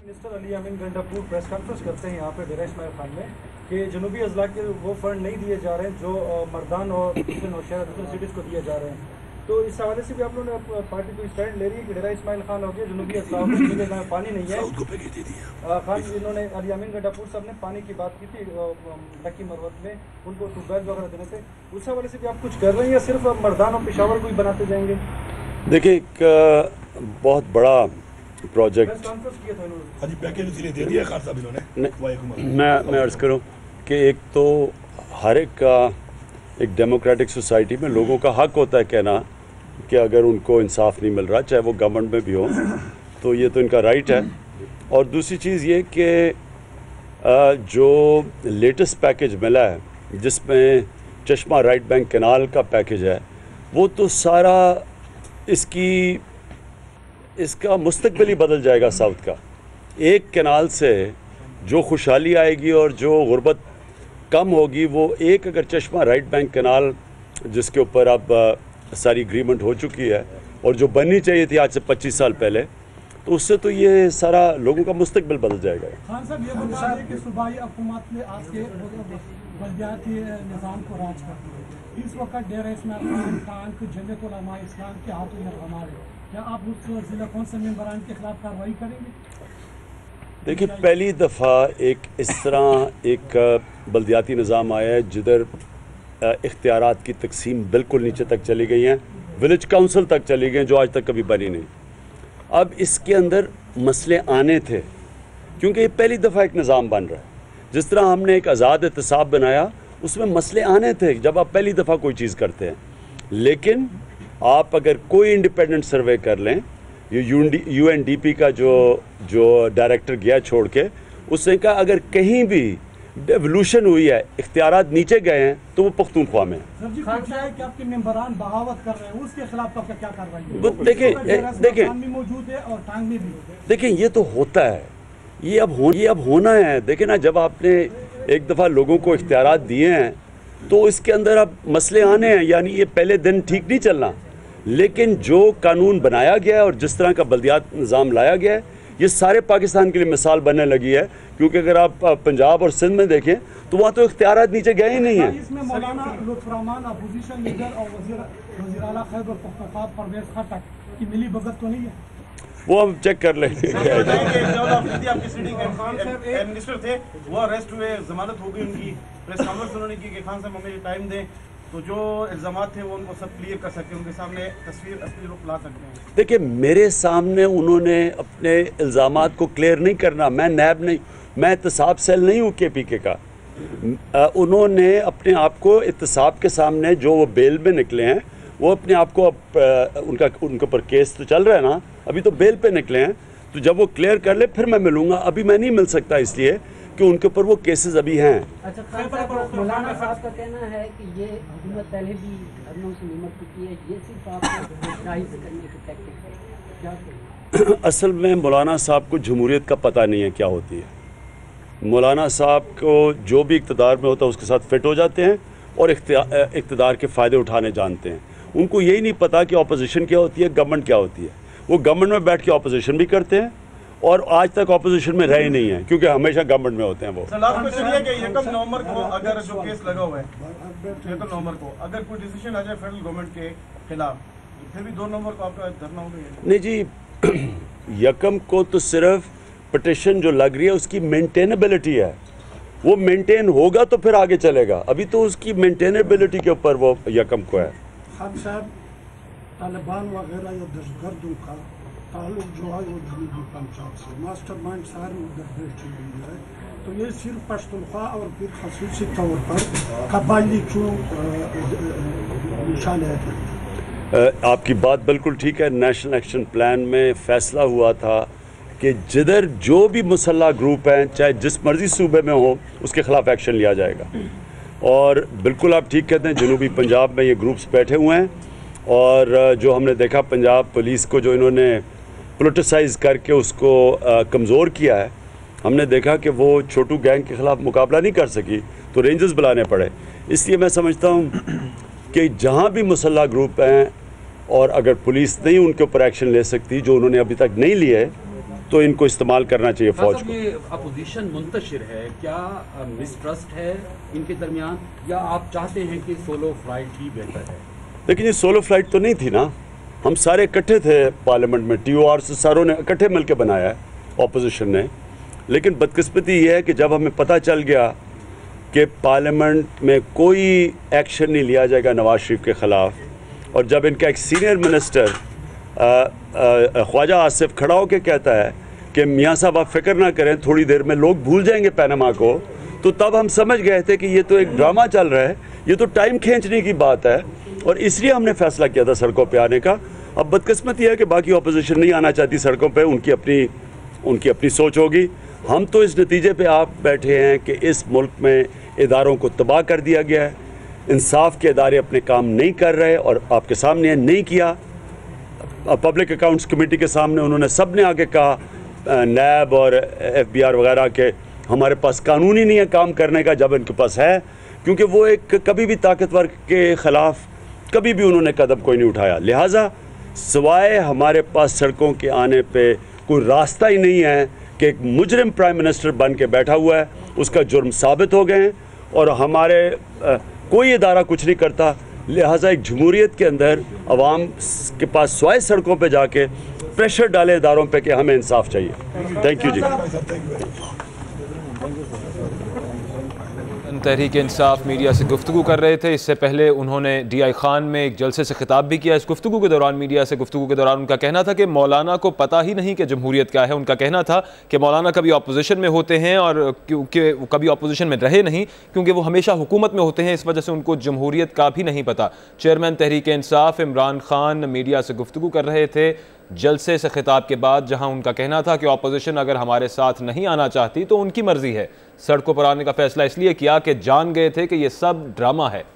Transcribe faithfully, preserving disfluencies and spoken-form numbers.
Minister Ali Amin Gandapur press conference करते हैं यहाँ पे डेरा इस्माइल खान में कि जनूबी अजला के वो फंड नहीं दिए जा रहे हैं जो मर्दान और दूसरे नौशहरा दूसरे सिटीज़ को दिए जा रहे हैं। तो इस हवाले से भी आप लोगों ने पार्टी को स्टैंड ले रही है कि डेरा इस्माइल खान हो गया जनूबी अजला में पानी नहीं है। खान इन्होंने अली अमीन गंडापुर साहब ने पानी की बात की थी लकी मरवत में, उनको ट्यूबवेल वगैरह देने थे, उस हवाले से भी आप कुछ कर रहे हैं या सिर्फ मर्दान और पेशावर को ही बनाते जाएंगे? देखिए, एक बहुत बड़ा प्रोजेक्ट मैं मैं अर्ज़ करूँ कि एक तो हर एक का एक डेमोक्रेटिक सोसाइटी में लोगों का हक होता है कहना कि अगर उनको इंसाफ नहीं मिल रहा, चाहे वो गवर्नमेंट में भी हो, तो ये तो इनका राइट है। और दूसरी चीज़ ये कि जो लेटेस्ट पैकेज मिला है जिसमें चश्मा राइट बैंक कैनाल का पैकेज है, वो तो सारा इसकी इसका मुस्तकबिल ही बदल जाएगा। साउथ का एक कैनाल से जो खुशहाली आएगी और जो गुर्बत कम होगी, वो एक अगर चश्मा राइट बैंक कैनाल जिसके ऊपर अब सारी एग्रीमेंट हो चुकी है और जो बननी चाहिए थी आज से पच्चीस साल पहले, तो उससे तो ये सारा लोगों का मुस्तकबिल बदल जाएगा। खान साहब, ये बता दें कि सूबाई हुकूमत ने आज के बल्दियाती निज़ाम को राज कर दिया। इस वक्त डेरा इस्माइल खान को जमीयत उलमा इस्लाम के हाथों में हमारे, क्या आप उस जिला कौन से मेंबरान के खिलाफ कार्रवाई करेंगे? देखिए, पहली दफ़ा एक इस तरह एक बल्दियाती निज़ाम आया है जिधर इख्तियारात की तकसीम बिल्कुल नीचे तक चली गई हैं, विलेज काउंसिल तक चली गई, जो आज तक कभी बनी नहीं। अब इसके अंदर मसले आने थे क्योंकि ये पहली दफ़ा एक निज़ाम बन रहा है। जिस तरह हमने एक आज़ाद एहतसाब बनाया, उसमें मसले आने थे जब आप पहली दफ़ा कोई चीज़ करते हैं। लेकिन आप अगर कोई इंडिपेंडेंट सर्वे कर लें, ये यू एन डी पी का जो जो डायरेक्टर गया छोड़ के, उसने कहा अगर कहीं भी डेवल्यूशन हुई है, इख्तियारात नीचे गए हैं, तो वो पख्तूनख्वा में है। कि आपके मेंबरान बगावत कर रहे हैं, उसके खिलाफ आपका क्या कार्रवाई? देखिए देखिए मौजूद है और टांग में भी। देखिए, ये तो होता है, ये अब हो ये अब होना है। देखिए ना, जब आपने एक दफ़ा लोगों को इख्तियारात दिए हैं तो इसके अंदर अब मसले आने हैं। यानी ये पहले दिन ठीक नहीं चलना, लेकिन जो कानून बनाया गया है और जिस तरह का बल्दियात निज़ाम लाया गया है, ये सारे पाकिस्तान के लिए मिसाल बनने लगी है। क्योंकि अगर आप पंजाब और सिंध में देखें तो वहाँ तो इख्तियारात नीचे गए ही नहीं हैं। इसमें मौलाना लुत्फ़ुर रहमान अपोजिशन लीडर और वज़ीर वज़ीर आला खैबर पख्तूनख्वा परवेज़ खट्टक की मिली भगत तो नहीं है? वो हम चेक कर लेंगे। मिनिस्टर थे, वो अरेस्ट हुए, जमानत हो गई उनकी, प्रेस कॉन्फ्रेंस उन्होंने की कि खान साहब हमें टाइम दें तो जो इल्ज़ामात थे वो उनको सब क्लियर कर सकते हैं, उनके सामने तस्वीर असली रूप ला सकते हैं। देखिए, मेरे सामने उन्होंने अपने इल्ज़ामात को क्लियर नहीं करना। मैं नैब नहीं, मैं एहतसाब सेल नहीं हूँ के पी के का। आ, उन्होंने अपने आप को एहतसाब के सामने जो वो बेल में निकले हैं, वो अपने आप को अब उनका उनके ऊपर केस तो चल रहा है ना, अभी तो बेल पे निकले हैं, तो जब वो क्लियर कर ले फिर मैं मिलूँगा। अभी मैं नहीं मिल सकता इसलिए कि उनके ऊपर वो केसेस अभी हैं। अच्छा, मौलाना साहब का कहना है कि ये हुकूमत पहले भी धरनों से निमट चुकी है, ये सिर्फ आपको राइज करने की टैक्टिक है, क्या करें? असल में मौलाना साहब को जमहूरियत का पता नहीं है क्या होती है। मौलाना साहब को जो भी इक़्तिदार में होता है उसके साथ फिट हो जाते हैं और इक़्तिदार के फ़ायदे उठाने जानते हैं। उनको यही नहीं पता कि अपोजिशन क्या होती है, गवर्नमेंट क्या होती है। वो गवर्नमेंट में बैठ के अपोजिशन भी करते हैं और आज तक अपोजिशन में रहे नहीं है क्योंकि हमेशा गवर्नमेंट में होते हैं। वो लास्ट क्वेश्चन ये कि यकम नवंबर को अगर जो केस लगा हुआ है, यकम नवंबर को अगर कोई डिसीजन आ जाए फेडरल गवर्नमेंट के खिलाफ, फिर भी दो नवंबर को आपका धरना होगा? नहीं जी, यकम को तो सिर्फ पिटिशन जो लग रही है उसकी मेंटेनेबिलिटी है, वो मेंटेन होगा तो फिर आगे चलेगा। अभी तो उसकी मेंटेनेबिलिटी के ऊपर वो यकम को है। खान साहब, तालिबान वगैरह या दहशतगर्दों का ताल्लुक जो है वो जनूबी पंजाब से, मास्टरमाइंड सारे उधर बैठे हुए हैं, तो ये सिर्फ पश्तूनख्वा और फिर खसूसी तौर पर कबायली क्यों निशान है? आपकी बात बिल्कुल ठीक है। नेशनल एक्शन प्लान में फ़ैसला हुआ था कि जिधर जो भी मुसल्ला ग्रुप हैं, चाहे जिस मर्जी सूबे में हो, उसके ख़िलाफ़ एक्शन लिया जाएगा। और बिल्कुल आप ठीक कहते हैं, जनूबी पंजाब में ये ग्रुप्स बैठे हुए हैं और जो हमने देखा पंजाब पुलिस को जो इन्होंने पोलिटिसाइज़ करके उसको कमज़ोर किया है, हमने देखा कि वो छोटू गैंग के ख़िलाफ़ मुकाबला नहीं कर सकी तो रेंजर्स बुलाने पड़े। इसलिए मैं समझता हूँ कि जहाँ भी मुसल्ला ग्रुप हैं और अगर पुलिस नहीं उनके ऊपर एक्शन ले सकती, जो उन्होंने अभी तक नहीं लिए, तो इनको इस्तेमाल करना चाहिए फौज को। ये अपोजिशन मुंतशिर है, क्या मिसट्रस्ट है इनके दरमियान, या आप चाहते हैं कि सोलो फ्लाइट ही बेहतर है? लेकिन ये सोलो फ्लाइट तो नहीं थी ना, हम सारे इकट्ठे थे पार्लियामेंट में, टी ओ आर से सारों ने इकट्ठे मिलकर बनाया है ऑपोजिशन ने। लेकिन बदकिस्मती ये है कि जब हमें पता चल गया कि पार्लियामेंट में कोई एक्शन नहीं लिया जाएगा नवाज शरीफ के ख़िलाफ़, और जब इनका एक सीनियर मिनिस्टर ख्वाजा आसिफ खड़ा होकर कहता है कि मियाँ साहब आप फिक्र ना करें, थोड़ी देर में लोग भूल जाएंगे पैनामा को, तो तब हम समझ गए थे कि ये तो एक ड्रामा चल रहा है, ये तो टाइम खींचने की बात है, और इसलिए हमने फैसला किया था सड़कों पे आने का। अब बदकिस्मत यह है कि बाकी अपोजिशन नहीं आना चाहती सड़कों पे, उनकी अपनी उनकी अपनी सोच होगी। हम तो इस नतीजे पे आप बैठे हैं कि इस मुल्क में इदारों को तबाह कर दिया गया है, इंसाफ के इदारे अपने काम नहीं कर रहे, और आपके सामने नहीं किया। पब्लिक अकाउंट्स कमेटी के सामने उन्होंने सब ने आगे कहा, नैब और एफ बी आर वगैरह के, हमारे पास कानून ही नहीं है काम करने का, जब इनके पास है, क्योंकि वो एक कभी भी ताकतवर के ख़िलाफ़ कभी भी उन्होंने कदम कोई नहीं उठाया। लिहाजा सिवाय हमारे पास सड़कों के आने पे कोई रास्ता ही नहीं है कि एक मुजरिम प्राइम मिनिस्टर बन के बैठा हुआ है, उसका जुर्म साबित हो गए हैं, और हमारे आ, कोई इदारा कुछ नहीं करता। लिहाजा एक जमहूरियत के अंदर अवाम के पास स्वाय सड़कों पे जाके प्रेशर डाले इदारों पे कि हमें इंसाफ चाहिए। Thank you ji. Tehreek Insaf media से गुफ्तगू कर रहे थे। इससे पहले उन्होंने डी आई खान में एक जलसे से खिताब भी किया। इस गुफ्तगू के दौरान मीडिया से गुफ्तगू के दौरान उनका कहना था कि मौलाना को पता ही नहीं कि जमहूरियत क्या है। उनका कहना था कि मौलाना कभी अपोजिशन में होते हैं, और क्योंकि वो कभी अपोजिशन में रहे नहीं, क्योंकि वो हमेशा हुकूमत में होते हैं, इस वजह से उनको जमहूरियत का भी नहीं पता। चेयरमैन तहरीक इंसाफ इमरान खान मीडिया से गुफ्तगू कर रहे थे जलसे से खिताब के बाद, जहां उनका कहना था कि अपोजिशन अगर हमारे साथ नहीं आना चाहती तो उनकी मर्जी है। सड़कों पर आने का फैसला इसलिए किया कि जान गए थे कि ये सब ड्रामा है।